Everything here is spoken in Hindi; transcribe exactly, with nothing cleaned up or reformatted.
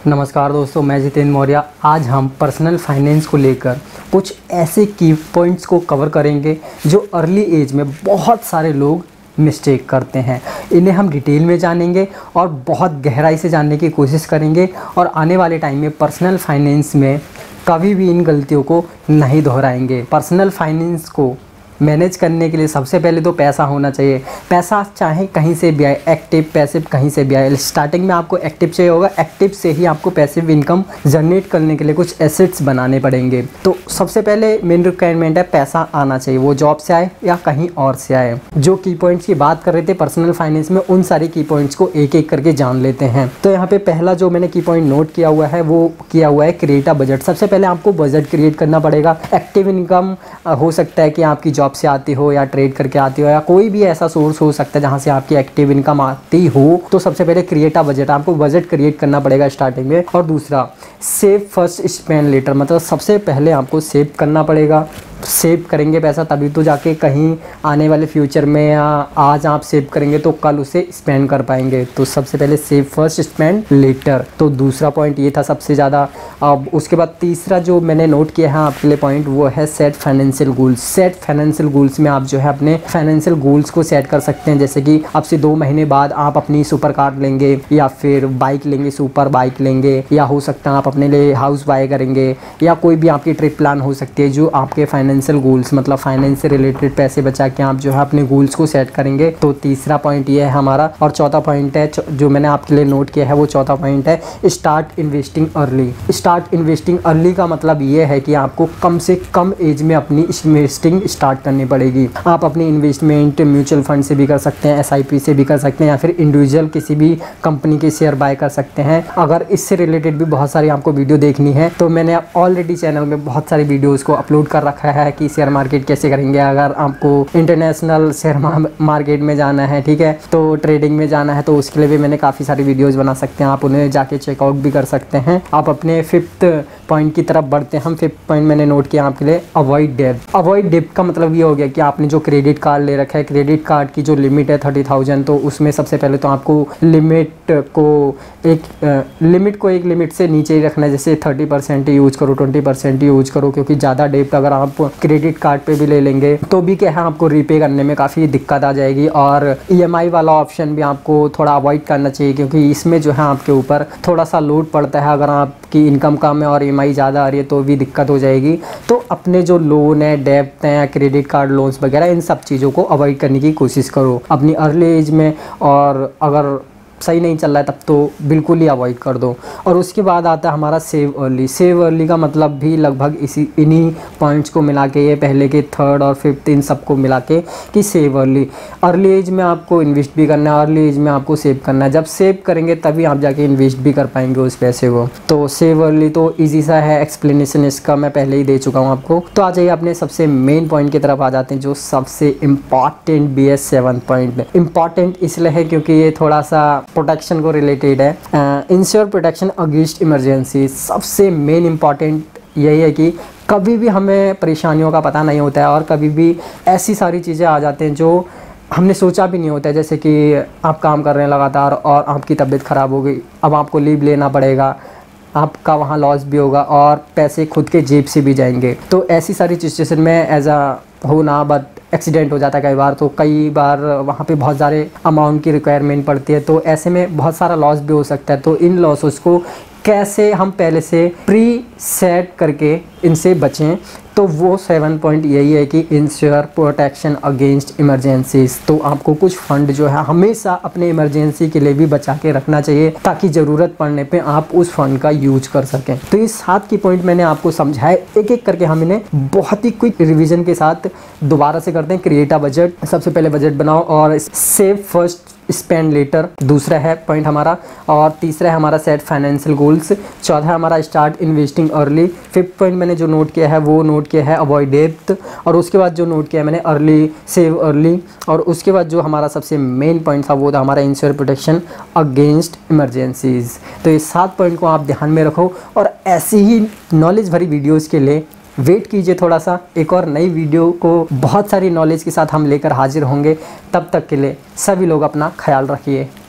नमस्कार दोस्तों, मैं जितेंद्र मौर्य। आज हम पर्सनल फाइनेंस को लेकर कुछ ऐसे की पॉइंट्स को कवर करेंगे जो अर्ली एज में बहुत सारे लोग मिस्टेक करते हैं। इन्हें हम डिटेल में जानेंगे और बहुत गहराई से जानने की कोशिश करेंगे और आने वाले टाइम में पर्सनल फाइनेंस में कभी भी इन गलतियों को नहीं दोहराएंगे। पर्सनल फाइनेंस को मैनेज करने के लिए सबसे पहले तो पैसा होना चाहिए। पैसा चाहे कहीं से भी आए, एक्टिव पैसिव कहीं से भी आए। स्टार्टिंग में आपको एक्टिव चाहिए होगा, एक्टिव से ही आपको पैसिव इनकम जनरेट करने के लिए कुछ एसेट्स बनाने पड़ेंगे। तो सबसे पहले मेन रिक्वायरमेंट है पैसा आना चाहिए, वो जॉब से आए या कहीं और से आए। जो की पॉइंट्स की बात कर रहे थे पर्सनल फाइनेंस में, उन सारी की पॉइंट्स को एक एक करके जान लेते हैं। तो यहाँ पे पहला जो मैंने की पॉइंट नोट किया हुआ है वो किया हुआ है क्रिएट अ बजट। सबसे पहले आपको बजट क्रिएट करना पड़ेगा। एक्टिव इनकम हो सकता है कि आपकी जॉब से आती हो या ट्रेड करके आती हो या कोई भी ऐसा सोर्स हो सकता है जहां से आपकी एक्टिव इनकम आती हो। तो सबसे पहले क्रिएट अ बजट, आपको बजट क्रिएट करना पड़ेगा स्टार्टिंग में। और दूसरा सेव फर्स्ट स्पेंड लेटर, मतलब सबसे पहले आपको सेव करना पड़ेगा। सेव करेंगे पैसा तभी तो जाके कहीं आने वाले फ्यूचर में या आज आप सेव करेंगे तो कल उसे स्पेंड कर पाएंगे। तो सबसे पहले सेव फर्स्ट स्पेंड लेटर। तो दूसरा पॉइंट ये था सबसे ज़्यादा। अब उसके बाद तीसरा जो मैंने नोट किया है आपके लिए पॉइंट, वो है set financial goals. Set financial goals में आप जो है अपने फाइनेंशियल गोल्स को सेट कर सकते हैं। जैसे कि अब से दो महीने बाद आप अपनी सुपर कार लेंगे या फिर बाइक लेंगे, सुपर बाइक लेंगे, या हो सकता है आप अपने लिए हाउस बाय करेंगे, या कोई भी आपकी ट्रिप प्लान हो सकती है जो आपके फाइनेंशियल गोल्स, मतलब फाइनेंस से रिलेटेड पैसे बचा के आप जो है अपने गोल्स को सेट करेंगे। तो तीसरा पॉइंट ये है हमारा। और चौथा पॉइंट है जो मैंने आपके लिए नोट किया है, वो चौथा पॉइंट है start investing early. Start investing early का मतलब ये है कि आपको कम से कम एज में अपनी इन्वेस्टिंग स्टार्ट करनी पड़ेगी। आप अपनी इन्वेस्टमेंट म्यूचुअल फंड से भी कर सकते हैं, एस आई पी से भी कर सकते हैं, या फिर इंडिविजुअल किसी भी कंपनी के शेयर बाय कर सकते हैं। अगर इससे रिलेटेड भी बहुत सारी आपको वीडियो देखनी है तो मैंने ऑलरेडी चैनल में बहुत सारी वीडियोज़ को अपलोड कर रखा है कि शेयर मार्केट कैसे करेंगे। अगर आपको इंटरनेशनल शेयर मार्केट में जाना है, ठीक है, तो ट्रेडिंग में जाना है, तो उसके लिए भी मैंने काफ़ी सारी वीडियोस बना सकते हैं। आप उन्हें जाके चेकआउट भी कर सकते हैं। आप अपने फिफ्थ पॉइंट की तरफ बढ़ते हैं। हम फिफ्थ पॉइंट मैंने नोट किया आपके लिए, अवॉइड डेब्ट। अवॉइड डेब्ट का मतलब ये हो गया कि आपने जो क्रेडिट कार्ड ले रखा है, क्रेडिट कार्ड की जो लिमिट है थर्टी थाउजेंड, तो उसमें सबसे पहले तो आपको लिमिट को एक लिमिट को एक लिमिट से नीचे ही रखना है। जैसे थर्टी परसेंट यूज करो, ट्वेंटी परसेंट यूज करो, क्योंकि ज़्यादा डेब्ट अगर आप क्रेडिट कार्ड पे भी ले लेंगे तो भी क्या है आपको रीपे करने में काफ़ी दिक्कत आ जाएगी। और ई एम आई वाला ऑप्शन भी आपको थोड़ा अवॉइड करना चाहिए, क्योंकि इसमें जो है आपके ऊपर थोड़ा सा लोड पड़ता है। अगर आपकी इनकम कम है और ई एम आई ज़्यादा आ रही है तो भी दिक्कत हो जाएगी। तो अपने जो लोन है, डेब्ट हैं, क्रेडिट कार्ड लोन्स वगैरह, इन सब चीज़ों को अवॉइड करने की कोशिश करो अपनी अर्ली एज में। और अगर सही नहीं चल रहा है तब तो बिल्कुल ही अवॉइड कर दो। और उसके बाद आता है हमारा सेव अर्ली। सेव अर्ली का मतलब भी लगभग इसी इन्हीं पॉइंट्स को मिला के, ये पहले के थर्ड और फिफ्थ, इन सबको मिला के कि सेव अर्ली। अर्ली एज में आपको इन्वेस्ट भी करना है, अर्ली एज में आपको सेव करना है। जब सेव करेंगे तभी आप जाके इन्वेस्ट भी कर पाएंगे उस पैसे को। तो सेव अर्ली तो ईजी सा है, एक्सप्लेनेशन इसका मैं पहले ही दे चुका हूँ आपको। तो आ जाइए अपने सबसे मेन पॉइंट की तरफ आ जाते हैं, जो सबसे important B S seven point. Important इसलिए है क्योंकि ये थोड़ा सा प्रोटेक्शन को रिलेटेड है। Insure protection against emergency. सबसे मेन इंपॉर्टेंट यही है कि कभी भी हमें परेशानियों का पता नहीं होता है और कभी भी ऐसी सारी चीज़ें आ जाती हैं जो हमने सोचा भी नहीं होता है। जैसे कि आप काम कर रहे हैं लगातार और आपकी तबीयत ख़राब हो गई, अब आपको लीव लेना पड़ेगा, आपका वहाँ लॉस भी होगा और पैसे खुद के जेब से भी जाएंगे। तो ऐसी सारी सिचुएशन में एज अ हो ना, बट एक्सीडेंट हो जाता है कई बार, तो कई बार वहाँ पे बहुत सारे अमाउंट की रिक्वायरमेंट पड़ती है, तो ऐसे में बहुत सारा लॉस भी हो सकता है। तो इन लॉसेस को कैसे हम पहले से प्री सेट करके इनसे बचें, तो वो सेवन पॉइंट यही है कि इंश्योर प्रोटेक्शन अगेंस्ट इमरजेंसीज। तो आपको कुछ फंड जो है हमेशा अपने इमरजेंसी के लिए भी बचा के रखना चाहिए, ताकि ज़रूरत पड़ने पे आप उस फंड का यूज कर सकें। तो ये सात की पॉइंट मैंने आपको समझाए, एक एक करके हम इन्हें बहुत ही क्विक रिविजन के साथ दोबारा से करते हैं। क्रिएट अ बजट, सबसे पहले बजट बनाओ और सेव फर्स्ट स्पेंड लेटर, दूसरा है पॉइंट हमारा। और तीसरा है हमारा सेट फाइनेंशियल गोल्स। चौथा है हमारा start investing early. Fifth point मैंने जो नोट किया है वो नोट किया है अवॉइड डेब्ट। और उसके बाद जो नोट किया है मैंने अर्ली, सेव अर्ली। और उसके बाद जो हमारा सबसे मेन पॉइंट था वो था हमारा इंश्योर प्रोटेक्शन अगेंस्ट इमरजेंसीज। तो ये सात पॉइंट को आप ध्यान में रखो और ऐसी ही नॉलेज भरी वीडियोज़ के लिए वेट कीजिए थोड़ा सा। एक और नई वीडियो को बहुत सारी नॉलेज के साथ हम लेकर हाजिर होंगे। तब तक के लिए सभी लोग अपना ख्याल रखिए।